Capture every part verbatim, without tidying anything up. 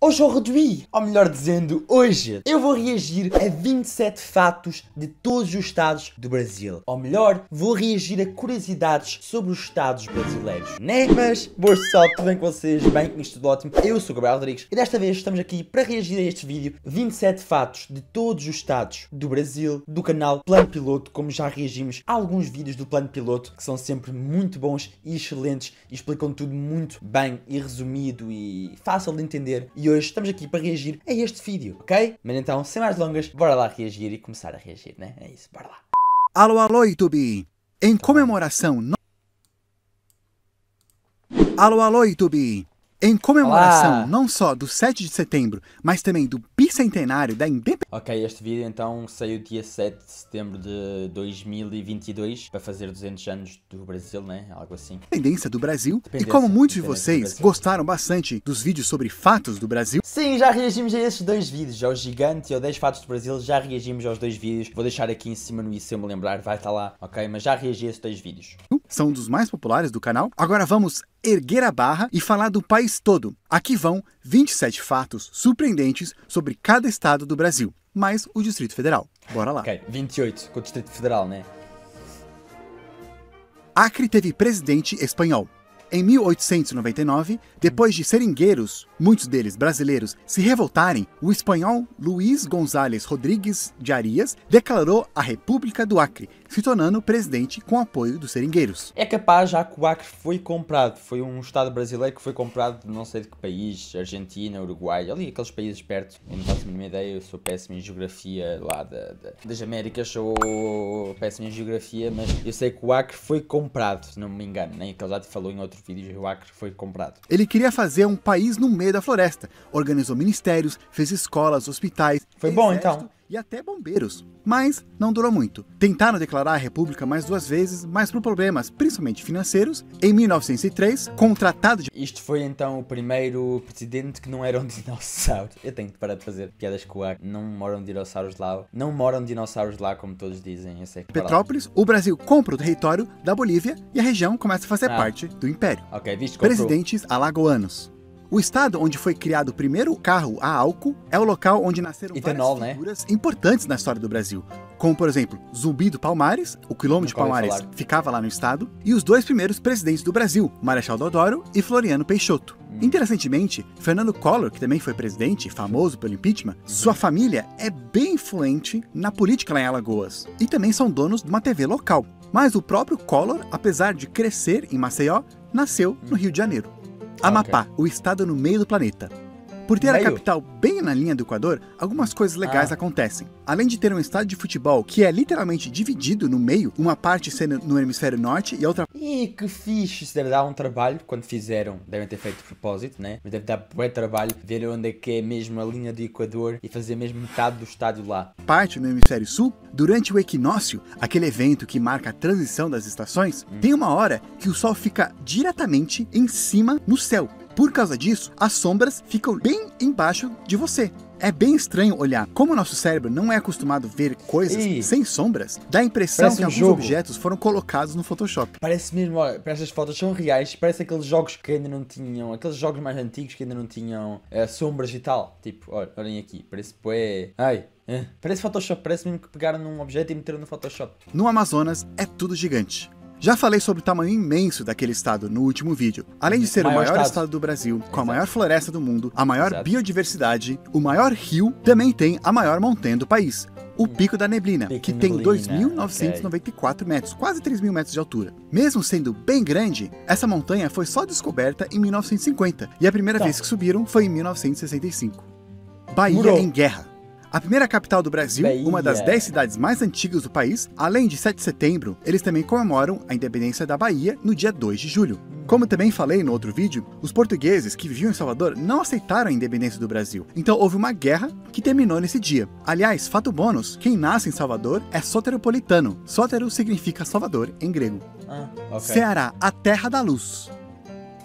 Aujourd'hui, ou melhor dizendo, hoje, eu vou reagir a vinte e sete fatos de todos os estados do Brasil. Ou melhor, vou reagir a curiosidades sobre os estados brasileiros, né? Mas, boa pessoal, tudo bem com vocês? Bem, com isto tudo ótimo. Eu sou o Gabriel Rodrigues e desta vez estamos aqui para reagir a este vídeo vinte e sete fatos de todos os estados do Brasil, do canal Plano Piloto, como já reagimos a alguns vídeos do Plano Piloto, que são sempre muito bons e excelentes e explicam tudo muito bem e resumido e fácil de entender. E hoje estamos aqui para reagir a este vídeo, ok? Mas então, sem mais delongas, bora lá reagir e começar a reagir, né? É isso, bora lá. Alô, alô, YouTube! Em comemoração... No... Alô, alô, YouTube! Em comemoração Olá. não só do sete de setembro, mas também do bicentenário da independência Ok, este vídeo então saiu dia sete de setembro de dois mil e vinte e dois, para fazer duzentos anos do Brasil, né? Algo assim. do Brasil. E Independência, como muitos de independência do vocês Brasil. gostaram bastante dos vídeos sobre fatos do Brasil, Sim, já reagimos a esses dois vídeos, ao Gigante e ao dez Fatos do Brasil, já reagimos aos dois vídeos. Vou deixar aqui em cima no i, se eu me lembrar, vai estar lá, ok? Mas já reagi a esses dois vídeos. são um dos mais populares do canal. Agora vamos erguer a barra e falar do país todo. Aqui vão vinte e sete fatos surpreendentes sobre cada estado do Brasil, mais o Distrito Federal. Bora lá. Ok, vinte e oito, com o Distrito Federal, né? Acre teve presidente espanhol. Em mil oitocentos e noventa e nove, depois de seringueiros, muitos deles brasileiros, se revoltarem, o espanhol Luís González Rodrigues de Arias declarou a República do Acre, se tornando presidente com apoio dos seringueiros. É capaz, já que o Acre foi comprado, foi um estado brasileiro que foi comprado de não sei de que país, Argentina, Uruguai, ali aqueles países perto. Eu não faço a mínima ideia, eu sou péssimo em geografia lá da, da, das Américas, sou péssimo em geografia, mas eu sei que o Acre foi comprado, se não me engano, nem que ele já te falou em outro vídeo, o Acre foi comprado. Ele queria fazer um país no meio da floresta, organizou ministérios, fez escolas, hospitais, Foi bom, exército então. e até bombeiros. Mas não durou muito. Tentaram declarar a República mais duas vezes, mas por problemas, principalmente financeiros, em mil novecentos e três, com o Tratado de... Isto foi então o primeiro presidente que não era um dinossauro. Eu tenho que parar de fazer piadas com o Acre. Não moram dinossauros lá. Não moram dinossauros lá, como todos dizem. Eu sei que Petrópolis, o Brasil compra o território da Bolívia e a região começa a fazer Ah. parte do Império. Ok, visto comprou. Presidentes alagoanos. O estado onde foi criado o primeiro carro a álcool é o local onde nasceram Etanol, várias né? figuras importantes na história do Brasil, como por exemplo, Zumbi do Palmares, o quilômetro de Nunca ouvi Palmares falar. ficava lá no estado, e os dois primeiros presidentes do Brasil, Marechal Deodoro e Floriano Peixoto. Hum. Interessantemente, Fernando Collor, que também foi presidente, famoso pelo impeachment, sua família é bem influente na política lá em Alagoas, e também são donos de uma T V local. Mas o próprio Collor, apesar de crescer em Maceió, nasceu no Rio de Janeiro. Amapá, o estado no meio do planeta. Por ter Meio? a capital bem na linha do Equador, algumas coisas legais Ah. acontecem. Além de ter um estádio de futebol que é literalmente dividido no meio, uma parte sendo no hemisfério norte e a outra... Ih, que fixe. Isso deve dar um trabalho. Quando fizeram, devem ter feito de propósito, né? Mas deve dar bem trabalho ver onde é que é mesmo a linha do Equador e fazer mesmo metade do estádio lá. parte no hemisfério sul. Durante o equinócio, aquele evento que marca a transição das estações, Hum. tem uma hora que o sol fica diretamente em cima no céu. Por causa disso, as sombras ficam bem embaixo de você. É bem estranho olhar. Como o nosso cérebro não é acostumado a ver coisas Ih. sem sombras, dá a impressão Parece que um alguns jogo. objetos foram colocados no Photoshop. Parece mesmo, olha, parece as fotos são reais. Parece aqueles jogos que ainda não tinham, aqueles jogos mais antigos que ainda não tinham eh, sombras e tal. Tipo, olha, olhem aqui, parece bué. Ai, eh, parece Photoshop, parece mesmo que pegaram num objeto e meteram no Photoshop. No Amazonas, é tudo gigante. Já falei sobre o tamanho imenso daquele estado no último vídeo. Além de ser Maior o maior estado. estado do Brasil, com a Exato. maior floresta do mundo, a maior Exato. biodiversidade, o maior rio, também tem a maior montanha do país, o Pico da Neblina, Pico que da tem Neblina, dois mil novecentos e noventa e quatro metros, quase três mil metros de altura. Mesmo sendo bem grande, essa montanha foi só descoberta em mil novecentos e cinquenta, e a primeira Então. vez que subiram foi em mil novecentos e sessenta e cinco. Bahia Murou. em guerra. A primeira capital do Brasil, Bahia. uma das dez cidades mais antigas do país, além de sete de setembro, eles também comemoram a independência da Bahia no dia dois de julho. Como também falei no outro vídeo, os portugueses que viviam em Salvador não aceitaram a independência do Brasil, então houve uma guerra que terminou nesse dia. Aliás, fato bônus, quem nasce em Salvador é soteropolitano. Sótero significa Salvador em grego. Ah, ok. Ceará, a terra da luz.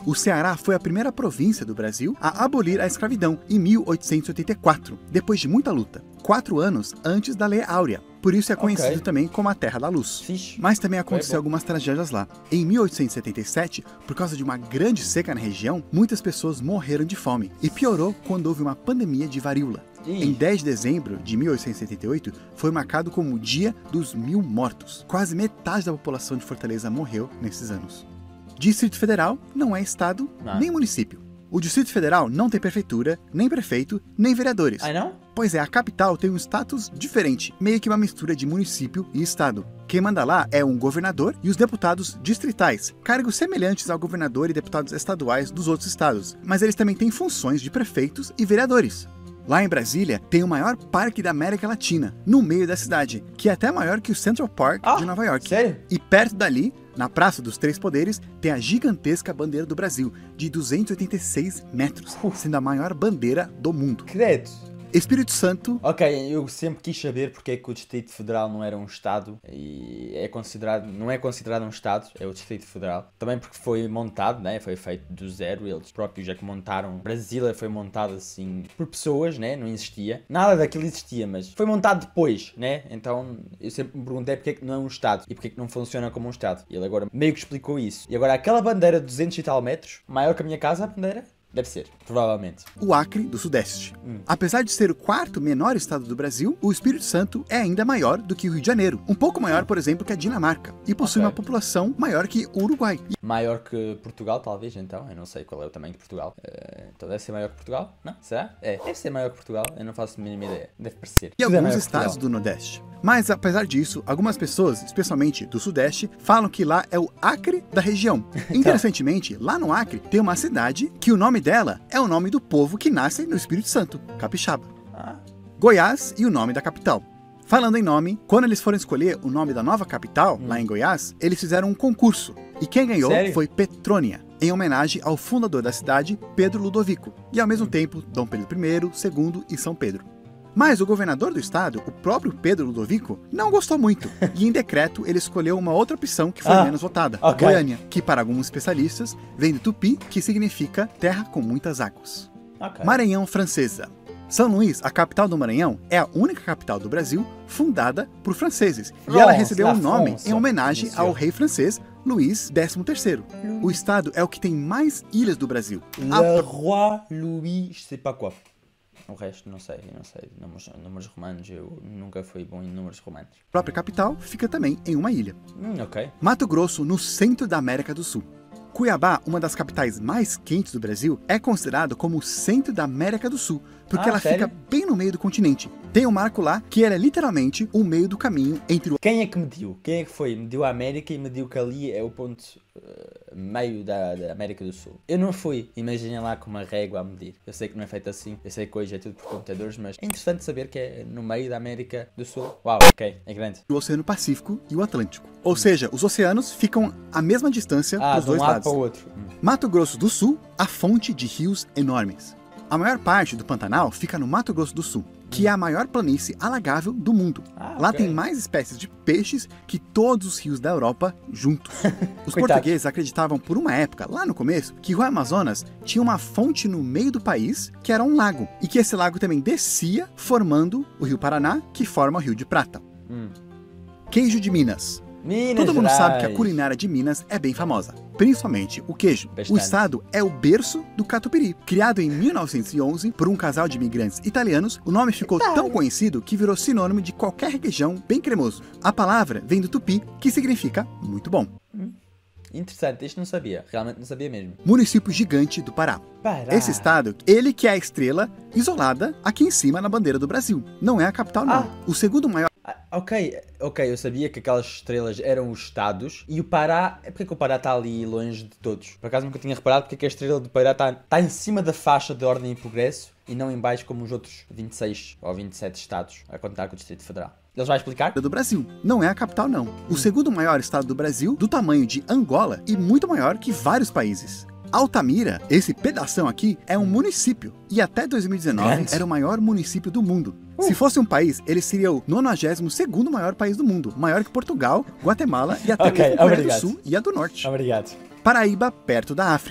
O Ceará foi a primeira província do Brasil a abolir a escravidão em mil oitocentos e oitenta e quatro, depois de muita luta, quatro anos antes da Lei Áurea. Por isso é conhecido okay. também como a Terra da Luz. Fixe. Mas também aconteceu algumas tragédias lá. Em mil oitocentos e setenta e sete, por causa de uma grande seca na região, muitas pessoas morreram de fome. E piorou quando houve uma pandemia de varíola. Ih. Em dez de dezembro de mil oitocentos e setenta e oito, foi marcado como o Dia dos Mil Mortos. Quase metade da população de Fortaleza morreu nesses anos. Distrito Federal não é estado não. nem município. O Distrito Federal não tem prefeitura, nem prefeito, nem vereadores. Ah, não? Pois é, a capital tem um status diferente, meio que uma mistura de município e estado. Quem manda lá é um governador e os deputados distritais, cargos semelhantes ao governador e deputados estaduais dos outros estados, mas eles também têm funções de prefeitos e vereadores. Lá em Brasília, tem o maior parque da América Latina, no meio da cidade, que é até maior que o Central Park ah, de Nova York. Sério? E perto dali, na Praça dos Três Poderes, tem a gigantesca bandeira do Brasil, de duzentos e oitenta e seis metros, uh. sendo a maior bandeira do mundo. Credo! Espírito Santo... Ok, eu sempre quis saber porque é que o Distrito Federal não era um Estado e é considerado, não é considerado um Estado, é o Distrito Federal. Também porque foi montado, né? Foi feito do zero, eles próprios já que montaram. Brasília foi montado assim por pessoas, né? Não existia. Nada daquilo existia, mas foi montado depois, né? Então eu sempre me perguntei porque é que não é um Estado e porque é que não funciona como um Estado. E ele agora meio que explicou isso. E agora aquela bandeira de duzentos e tal metros, maior que a minha casa, a bandeira... Deve ser, provavelmente. O Acre do Sudeste. Hum. Apesar de ser o quarto menor estado do Brasil, o Espírito Santo é ainda maior do que o Rio de Janeiro. Um pouco maior, por exemplo, que a Dinamarca. E possui okay. uma população maior que o Uruguai. Maior que Portugal, talvez, então. Eu não sei qual é o tamanho de Portugal. Uh, então deve ser maior que Portugal? Não? Será? É, deve ser maior que Portugal. Eu não faço a mínima ideia. Deve parecer. E alguns é estados do Nordeste. Mas, apesar disso, algumas pessoas, especialmente do Sudeste, falam que lá é o Acre da região. Interessantemente, lá no Acre tem uma cidade que o nome dela é o nome do povo que nasce no Espírito Santo, capixaba. Ah. Goiás e o nome da capital. Falando em nome, quando eles foram escolher o nome da nova capital, hum. lá em Goiás, eles fizeram um concurso. E quem ganhou Sério? foi Petrônia, em homenagem ao fundador da cidade, Pedro Ludovico. E ao mesmo hum. tempo, Dom Pedro I, segundo e São Pedro. Mas o governador do estado, o próprio Pedro Ludovico, não gostou muito. E em decreto ele escolheu uma outra opção que foi ah, menos votada, okay. Goiânia, que para alguns especialistas vem do tupi, que significa terra com muitas águas. Okay. Maranhão Francesa. São Luís, a capital do Maranhão, é a única capital do Brasil fundada por franceses. E ela recebeu o um nome em homenagem ao rei francês Luís décimo terceiro. O estado é o que tem mais ilhas do Brasil. Le roi Louis, je sais pas quoi. O resto não sei, não sei. Números, números romanos, eu nunca fui bom em números romanos. A própria capital fica também em uma ilha. Hum, ok. Mato Grosso, no centro da América do Sul. Cuiabá, uma das capitais mais quentes do Brasil, é considerado como o centro da América do Sul, porque ah, ela sério? fica bem no meio do continente. Tem um marco lá que era literalmente o meio do caminho entre o... Quem é que mediu? Quem é que foi? Mediu a América e mediu que ali é o ponto uh, meio da, da América do Sul. Eu não fui, imaginem lá com uma régua a medir. Eu sei que não é feito assim, eu sei que hoje é tudo por computadores, mas é interessante saber que é no meio da América do Sul. Uau, ok, é grande. O Oceano Pacífico e o Atlântico. Ou hum. seja, os oceanos ficam à mesma distância ah, dos dois um lado lados. Para o outro. Hum. Mato Grosso do Sul, a fonte de rios enormes. A maior parte do Pantanal fica no Mato Grosso do Sul, que é a maior planície alagável do mundo. Ah, Lá okay. tem mais espécies de peixes que todos os rios da Europa juntos. Os portugueses acreditavam por uma época, lá no começo, que o Amazonas tinha uma fonte no meio do país, que era um lago, e que esse lago também descia, formando o Rio Paraná, que forma o Rio de Prata. Hum. Queijo de Minas. Minas Todo mundo Gerais. sabe que a culinária de Minas é bem famosa, principalmente o queijo. Bastante. O estado é o berço do catupiry. Criado em mil novecentos e onze por um casal de imigrantes italianos, o nome ficou tão conhecido que virou sinônimo de qualquer requeijão bem cremoso. A palavra vem do tupi, que significa muito bom. Hum. Interessante, isto não sabia, realmente não sabia mesmo. Município gigante do Pará. Pará. Esse estado, ele que é a estrela isolada aqui em cima na bandeira do Brasil. Não é a capital, não. Ah. O segundo maior... Ah, ok, ok, eu sabia que aquelas estrelas eram os estados e o Pará, é porque que o Pará está ali longe de todos? Por acaso nunca tinha reparado porque é que a estrela do Pará está, está em cima da faixa de ordem e progresso e não em baixo como os outros vinte e seis ou vinte e sete estados, a contar com o Distrito Federal. Eles vão explicar? Do Brasil. Não é a capital, não. O hum. segundo maior estado do Brasil, do tamanho de Angola e muito maior que vários países. Altamira, esse pedação aqui, é um município e até dois mil e dezenove Grande. era o maior município do mundo. Uh. Se fosse um país, ele seria o nonagésimo segundo maior país do mundo, maior que Portugal, Guatemala e até okay, mesmo a Coreia do Sul e a do Norte. Obrigado. Paraíba, perto da África.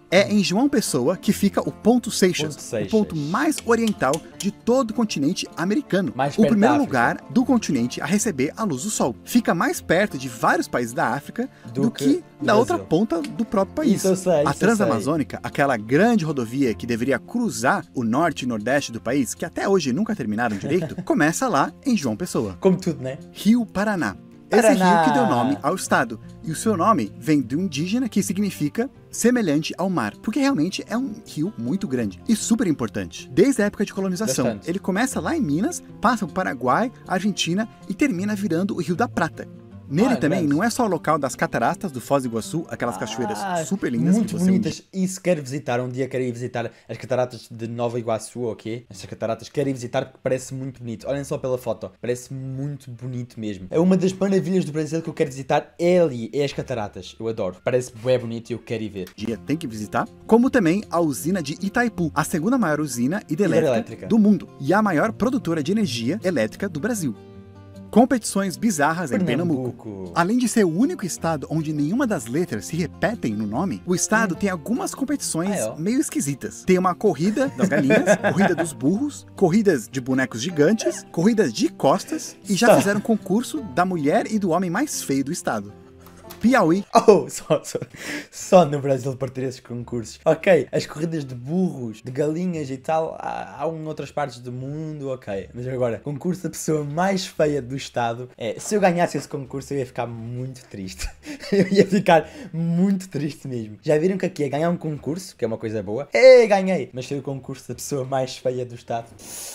É em João Pessoa que fica o Ponto Seixas, Ponto Seixas. o ponto mais oriental de todo o continente americano. Mais O perto primeiro da lugar do continente a receber a luz do sol. Fica mais perto de vários países da África do, Do que, que da Brasil. outra ponta do próprio país. Isso eu sei, isso a eu Transamazônica, aquela grande rodovia que deveria cruzar o norte e nordeste do país, que até hoje nunca terminaram direito, começa lá em João Pessoa. Como tudo, né? Rio Paraná. Esse Paraná. rio que deu nome ao estado. E o seu nome vem do indígena, que significa semelhante ao mar. Porque realmente é um rio muito grande e super importante. Desde a época de colonização. Bastante. Ele começa lá em Minas, passa por Paraguai, Argentina e termina virando o Rio da Prata. Nele Ah, é também grande. não é só o local das cataratas do Foz do Iguaçu, aquelas cachoeiras Ah, super lindas. muito que você bonitas. E se quer visitar, um dia quero ir visitar as cataratas de Nova Iguaçu, ok? Essas cataratas quero ir visitar porque parece muito bonito. Olhem só pela foto, parece muito bonito mesmo. É uma das maravilhas do Brasil que eu quero visitar, é ali, é as cataratas. Eu adoro, parece bem bonito e eu quero ir ver. dia tem que visitar, como também a usina de Itaipu, a segunda maior usina hidrelétrica Hidrelétrica. do mundo e a maior produtora de energia elétrica do Brasil. Competições bizarras em Pernambuco. Pernambuco. Além de ser o único estado onde nenhuma das letras se repetem no nome, o estado tem algumas competições Ah, é, ó. meio esquisitas. Tem uma corrida das galinhas, corrida dos burros, corridas de bonecos gigantes, corridas de costas e já Tá. fizeram concurso da mulher e do homem mais feio do estado. Piauí. Oh, só, só, só no Brasil para ter esses concursos. Ok, as corridas de burros, de galinhas e tal, há, há em outras partes do mundo, ok. Mas agora, concurso da pessoa mais feia do estado. É, se eu ganhasse esse concurso eu ia ficar muito triste. Eu ia ficar muito triste mesmo. Já viram que aqui é ganhar um concurso, que é uma coisa boa. É, ganhei! Mas ser o concurso da pessoa mais feia do estado.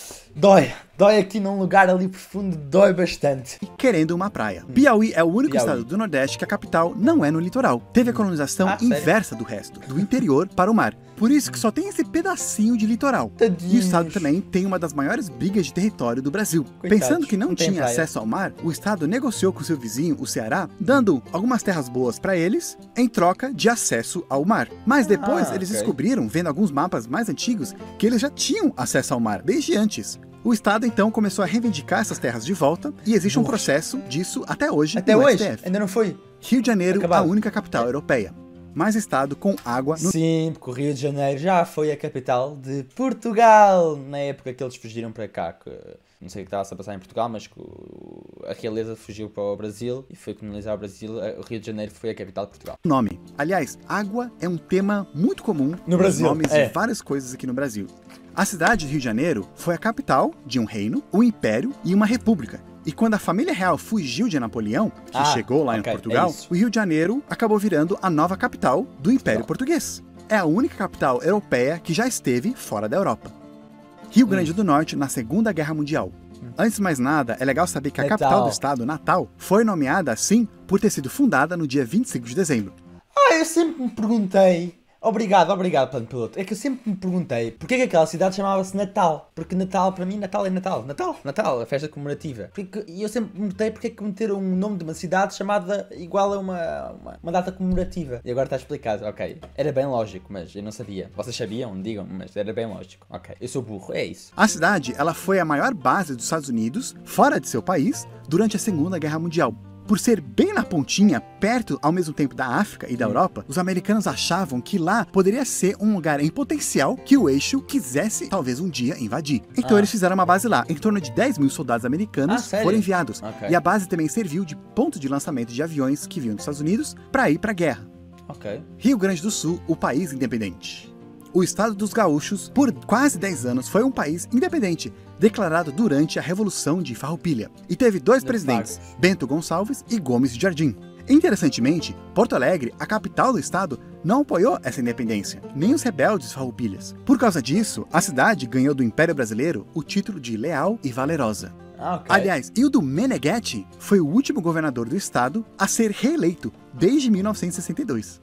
Dói, dói aqui num lugar ali profundo, dói bastante. E querendo uma praia. Piauí é o único Piauí. estado do Nordeste que a capital não é no litoral. Teve a colonização Ah, sério? inversa do resto, do interior para o mar. Por isso que só tem esse pedacinho de litoral. Tadinhos. E o estado também tem uma das maiores brigas de território do Brasil. Coitados, Pensando que não, não tem tinha praia. acesso ao mar, o estado negociou com seu vizinho, o Ceará, dando algumas terras boas para eles, em troca de acesso ao mar. Mas depois Ah, eles ok. descobriram, vendo alguns mapas mais antigos, que eles já tinham acesso ao mar desde antes. O estado então começou a reivindicar essas terras de volta e existe um Burros. processo disso até hoje Até no hoje, S T F. ainda não foi? Rio de Janeiro, Acabado. a única capital europeia. Mais estado com água no... Sim, porque o Rio de Janeiro já foi a capital de Portugal, na época que eles fugiram para cá, que não sei o que estava a passar em Portugal, mas que o- a realeza fugiu para o Brasil e foi colonizar o Brasil. O Rio de Janeiro foi a capital de Portugal. nome. Aliás, água é um tema muito comum No Brasil, nos nomes é. de várias coisas aqui no Brasil. A cidade de Rio de Janeiro foi a capital de um reino, um império e uma república. E quando a família real fugiu de Napoleão, que Ah, chegou lá ok, em Portugal, é isso. o Rio de Janeiro acabou virando a nova capital do Império Português. É a única capital europeia que já esteve fora da Europa. Rio Grande do Norte na Segunda Guerra Mundial. Antes de mais nada, é legal saber que a Natal. capital do estado, Natal, foi nomeada assim por ter sido fundada no dia vinte e cinco de dezembro. Ah, eu sempre me perguntei. Obrigado, obrigado, plano piloto. É que eu sempre me perguntei porque é que aquela cidade chamava-se Natal. Porque Natal, para mim, Natal é Natal. Natal, Natal, a festa comemorativa. Porque- E eu sempre me perguntei porque é que meteram um nome de uma cidade chamada igual a uma, uma, uma data comemorativa. E agora está explicado, ok. Era bem lógico, mas eu não sabia. Vocês sabiam? Digam, mas era bem lógico. Ok, eu sou burro, é isso. A cidade, ela foi a maior base dos Estados Unidos, fora de seu país, durante a Segunda Guerra Mundial. Por ser bem na pontinha, perto ao mesmo tempo da África e da Europa, os americanos achavam que lá poderia ser um lugar em potencial que o eixo quisesse talvez um dia invadir. Então Ah. eles fizeram uma base lá. Em torno de dez mil soldados Ah, americanos sério? foram enviados. Ok. E a base também serviu de ponto de lançamento de aviões que vinham dos Estados Unidos para ir para a guerra. Ok. Rio Grande do Sul, o país independente. O estado dos gaúchos, por quase dez anos, foi um país independente, declarado durante a Revolução de Farroupilha. E teve dois De presidentes, Vagos. Bento Gonçalves e Gomes de Jardim. Interessantemente, Porto Alegre, a capital do estado, não apoiou essa independência, nem os rebeldes farroupilhas. Por causa disso, a cidade ganhou do Império Brasileiro o título de Leal e Valerosa. Ah, ok. Aliás, Ildo Meneghetti foi o último governador do estado a ser reeleito desde mil novecentos e sessenta e dois.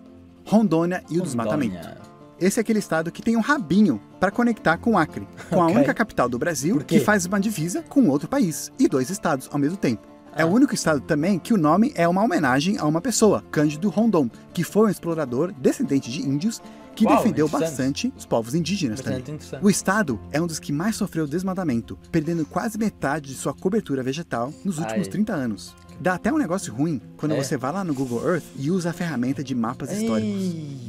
Rondônia e o desmatamento. Rondônia. Esse é aquele estado que tem um rabinho para conectar com o Acre, com a Ok. única capital do Brasil Por quê? que faz uma divisa com outro país e dois estados ao mesmo tempo. É Ah. o único estado também que o nome é uma homenagem a uma pessoa, Cândido Rondon, que foi um explorador descendente de índios que Uau, defendeu interessante. bastante os povos indígenas Bastante também. interessante. O estado é um dos que mais sofreu desmatamento, perdendo quase metade de sua cobertura vegetal nos últimos Ai. trinta anos. Dá até um negócio ruim quando É. você vai lá no Google Earth e usa a ferramenta de mapas históricos. Ei.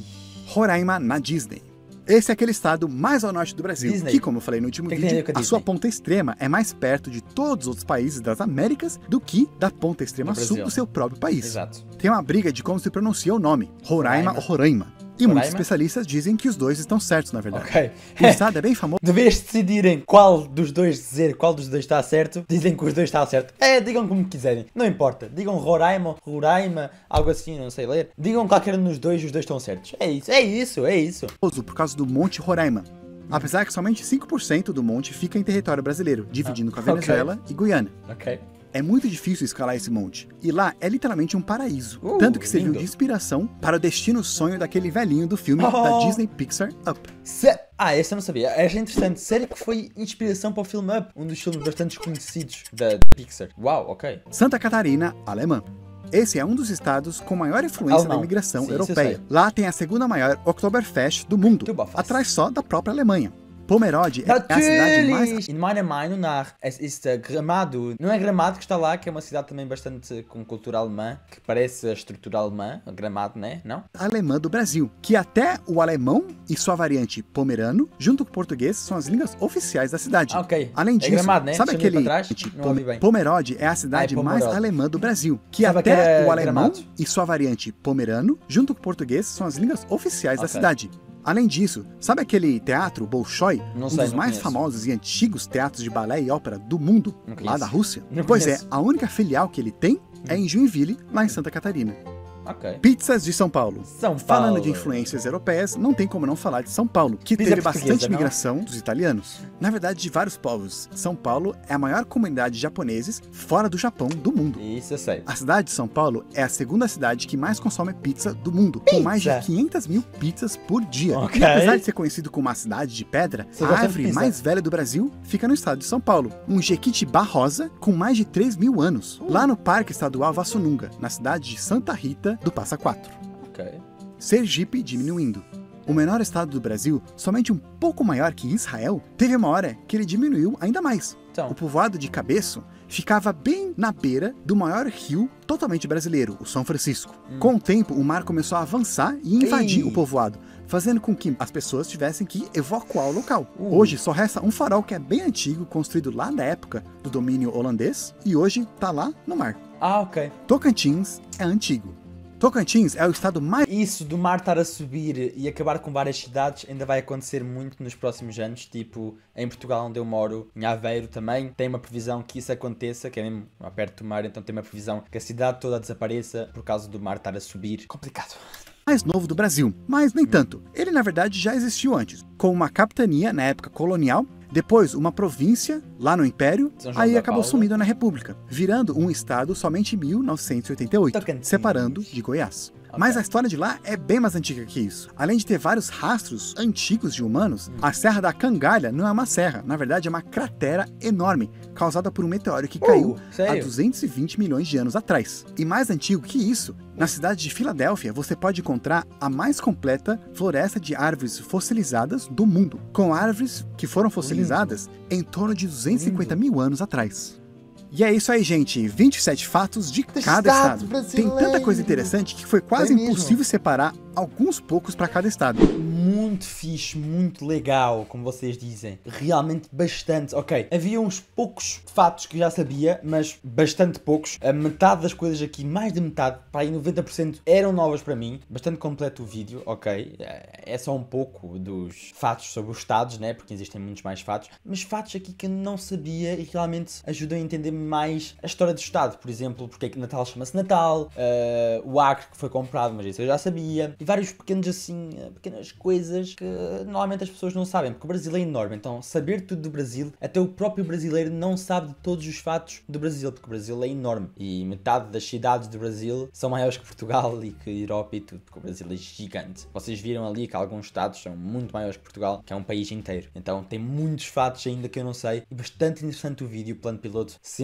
Roraima na Disney. Esse é aquele estado mais ao norte do Brasil, Disney. que, como eu falei no último Tem que vídeo, entender com a a sua Disney. ponta extrema é mais perto de todos os outros países das Américas do que da ponta extrema Do sul Brasil. do seu próprio país. Exato. Tem uma briga de como se pronuncia o nome, Roraima Roraima. ou Roraima. E Roraima? muitos especialistas dizem que os dois estão certos, na verdade. Ok. O estado é bem famoso De vez de decidirem qual dos dois dizer qual dos dois está certo, dizem que os dois está certo. É, digam como quiserem, não importa. Digam Roraima, Roraima, algo assim, não sei ler. Digam qualquer um dos dois, os dois estão certos. É isso, é isso, é isso. por causa do Monte Roraima. Apesar que somente cinco por cento do monte fica em território brasileiro, dividindo com a ok. Venezuela e Guiana. Ok. É muito difícil escalar esse monte, e lá é literalmente um paraíso, Uh, tanto que serviu lindo. de inspiração para o destino sonho daquele velhinho do filme Oh. da Disney Pixar Up. Se... Ah, esse eu não sabia. Achei interessante. Sério que foi inspiração para o filme Up, um dos filmes bastante conhecidos da, da Pixar. Uau, ok. Santa Catarina, alemã. Esse é um dos estados com maior influência Alemão. da imigração Sim, isso eu europeia. sei. Lá tem a segunda maior Oktoberfest do mundo, Oktoberfest. atrás só da própria Alemanha. Pomerode é a cidade mais... Natürlich! In meiner Meinung nach, es ist uh, Gramado. Não é Gramado que está lá, que é uma cidade também bastante com cultura alemã, que parece a estrutura alemã, Gramado, né? Não? alemã do Brasil, que até o alemão e sua variante pomerano, junto com o português, são as línguas oficiais da cidade. Ah, ok. Além É disso, Gramado, né? sabe Deixa-me ir aquele para trás? tipo, Não ouvi bem. Pomerode é a cidade Ah, é mais Pomerode. alemã do Brasil, que Sabe que até era o alemão Gramado? e sua variante pomerano, junto com o português, são as línguas oficiais da Ok. cidade. Além disso, sabe aquele teatro Bolshoi, Não um sei, dos não mais conheço. famosos e antigos teatros de balé e ópera do mundo, Não lá conheço. da Rússia? Não Pois conheço. é, a única filial que ele tem é em Joinville, lá em Santa Catarina. Ok. Pizzas de São Paulo. São Paulo. Falando de influências europeias, não tem como não falar de São Paulo, que Pizza teve portuguesa, bastante não? migração dos italianos. Na verdade, de vários povos. São Paulo é a maior comunidade de japoneses fora do Japão do mundo. Isso eu sei. A cidade de São Paulo é a segunda cidade que mais consome pizza do mundo, com mais de Pizza? quinhentas mil pizzas por dia. Ok. E apesar de ser conhecido como uma cidade de pedra, Você a gosta de árvore pizza? mais velha do Brasil fica no estado de São Paulo, um jequitibá rosa com mais de três mil anos, Uh. lá no Parque Estadual Vassununga, na cidade de Santa Rita do Passa Quatro. Ok. Sergipe diminuindo. O menor estado do Brasil, somente um pouco maior que Israel, teve uma hora que ele diminuiu ainda mais. Então. O povoado de Cabeço ficava bem na beira do maior rio totalmente brasileiro, o São Francisco. Hum. Com o tempo, o mar começou a avançar e invadir Ei. o povoado, fazendo com que as pessoas tivessem que evacuar o local. Uh. Hoje só resta um farol que é bem antigo, construído lá da época do domínio holandês, e hoje está lá no mar. Ah, ok. Tocantins é antigo. Tocantins é o estado mais Isso do mar estar a subir e acabar com várias cidades ainda vai acontecer muito nos próximos anos. Tipo, em Portugal, onde eu moro, em Aveiro também, tem uma previsão que isso aconteça, que é mesmo lá perto do mar, então tem uma previsão que a cidade toda desapareça por causa do mar estar a subir. Complicado. mais novo do Brasil, mas nem tanto. Ele na verdade já existiu antes, com uma capitania na época colonial, depois uma província lá no Império, São João aí da acabou Paula. sumindo na República, virando um estado somente em mil novecentos e oitenta e oito, Tocantins. separando de Goiás. Ok. Mas a história de lá é bem mais antiga que isso. Além de ter vários rastros antigos de humanos, a Serra da Cangalha não é uma serra, na verdade é uma cratera enorme, causada por um meteoro que caiu há sério? duzentos e vinte milhões de anos atrás. E mais antigo que isso, na cidade de Filadélfia você pode encontrar a mais completa floresta de árvores fossilizadas do mundo, com árvores que foram fossilizadas em torno de duzentos e cinquenta mil anos atrás. E é isso aí, gente. vinte e sete fatos de cada estado estado. brasileiro. Tem tanta coisa interessante que foi quase É mesmo. impossível separar alguns poucos para cada estado. Muito fixe, muito legal, como vocês dizem. Realmente bastante. Ok, havia uns poucos fatos que já sabia, mas bastante poucos. A metade das coisas aqui, mais de metade, para aí noventa por cento, eram novas para mim. Bastante completo o vídeo, ok. É só um pouco dos fatos sobre os estados, né? Porque existem muitos mais fatos. Mas fatos aqui que eu não sabia e realmente ajudam a entender mais a história do estado. Por exemplo, porque é que Natal chama-se Natal, uh, o Acre que foi comprado, mas isso eu já sabia. E vários pequenos assim, uh, pequenas coisas que normalmente as pessoas não sabem, porque o Brasil é enorme. Então, saber tudo do Brasil, até o próprio brasileiro não sabe de todos os fatos do Brasil, porque o Brasil é enorme. E metade das cidades do Brasil são maiores que Portugal e que a Europa e tudo, porque o Brasil é gigante. Vocês viram ali que alguns estados são muito maiores que Portugal, que é um país inteiro. Então, tem muitos fatos ainda que eu não sei. E bastante interessante o vídeo, plano piloto, sempre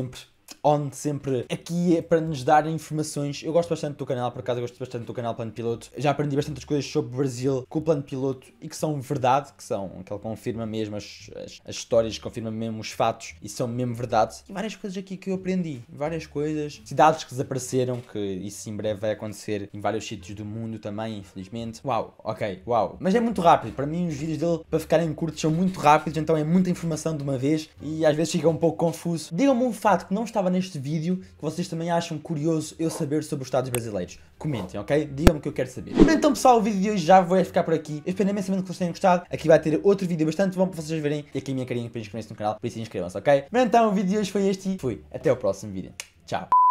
on sempre aqui para nos dar informações. Eu gosto bastante do canal, por acaso eu gosto bastante do canal Plano Piloto. Já aprendi bastantes coisas sobre o Brasil com o Plano Piloto e que são verdade, que são, que ele confirma mesmo as, as, as histórias, confirma mesmo os fatos e são mesmo verdade. E várias coisas aqui que eu aprendi, várias coisas. Cidades que desapareceram, que isso em breve vai acontecer em vários sítios do mundo também, infelizmente. Uau, ok, uau. Mas é muito rápido, para mim os vídeos dele, para ficarem curtos, são muito rápidos, então é muita informação de uma vez e às vezes fica um pouco confuso. Digam-me um fato que não estava neste vídeo, que vocês também acham curioso eu saber sobre os Estados brasileiros. Comentem, ok? Digam-me que eu quero saber. Então pessoal, o vídeo de hoje já vai ficar por aqui. Eu espero imensamente que vocês tenham gostado. Aqui vai ter outro vídeo bastante bom para vocês verem. E aqui a minha carinha para inscrever-se no canal, por isso inscrevam-se, ok? Mas então o vídeo de hoje foi este e fui. Até o próximo vídeo. Tchau.